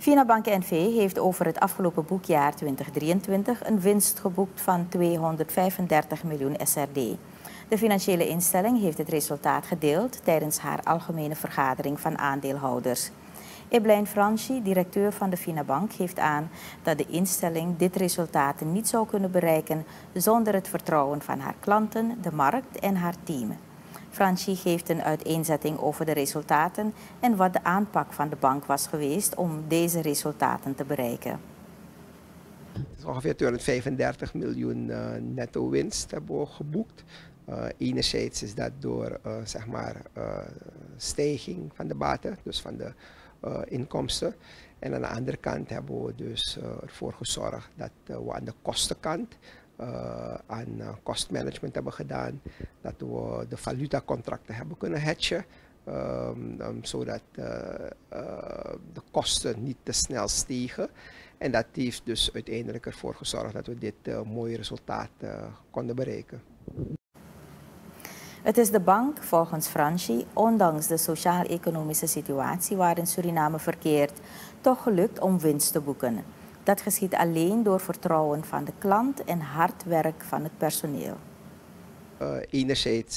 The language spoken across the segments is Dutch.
Finabank N.V. heeft over het afgelopen boekjaar 2023 een winst geboekt van 235 miljoen SRD. De financiële instelling heeft het resultaat gedeeld tijdens haar algemene vergadering van aandeelhouders. Eblijn Franchi, directeur van de Finabank, geeft aan dat de instelling dit resultaat niet zou kunnen bereiken zonder het vertrouwen van haar klanten, de markt en haar team. Franchi geeft een uiteenzetting over de resultaten en wat de aanpak van de bank was geweest om deze resultaten te bereiken. Het is ongeveer 235 miljoen netto winst hebben we geboekt. Enerzijds is dat door stijging van de baten, dus van de inkomsten. En aan de andere kant hebben we dus ervoor gezorgd dat we aan de kostenkant aan kostmanagement hebben gedaan, dat we de valutacontracten hebben kunnen hedgen, zodat de kosten niet te snel stegen. En dat heeft dus uiteindelijk ervoor gezorgd dat we dit mooie resultaat konden bereiken. Het is de bank, volgens Franchi, ondanks de sociaal-economische situatie waarin Suriname verkeert, toch gelukt om winst te boeken. Dat geschiet alleen door vertrouwen van de klant en hard werk van het personeel. Enerzijds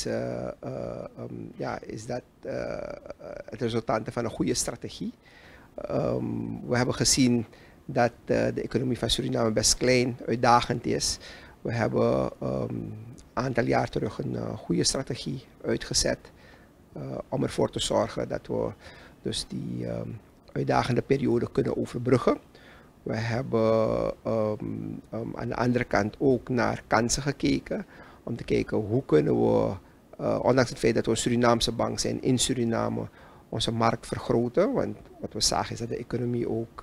is dat het resultaat van een goede strategie. We hebben gezien dat de economie van Suriname best klein, uitdagend is. We hebben een aantal jaar terug een goede strategie uitgezet om ervoor te zorgen dat we dus die uitdagende periode kunnen overbruggen. We hebben aan de andere kant ook naar kansen gekeken om te kijken hoe kunnen we, ondanks het feit dat we een Surinaamse bank zijn, in Suriname onze markt vergroten. Want wat we zagen is dat de economie ook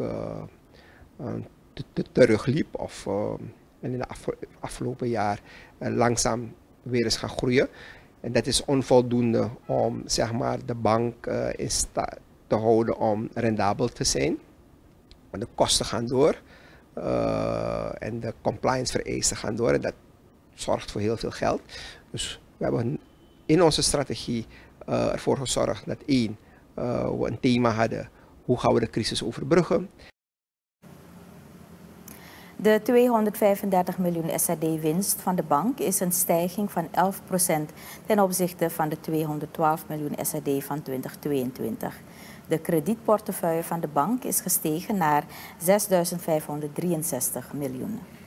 terugliep en in het afgelopen jaar langzaam weer eens gaan groeien. En dat is onvoldoende om zeg maar, de bank in staat te houden om rendabel te zijn. Want de kosten gaan door en de compliance vereisten gaan door en dat zorgt voor heel veel geld. Dus we hebben in onze strategie ervoor gezorgd dat we een thema hadden, hoe gaan we de crisis overbruggen. De 235 miljoen SRD winst van de bank is een stijging van 11% ten opzichte van de 212 miljoen SRD van 2022. De kredietportefeuille van de bank is gestegen naar 6.563 miljoen.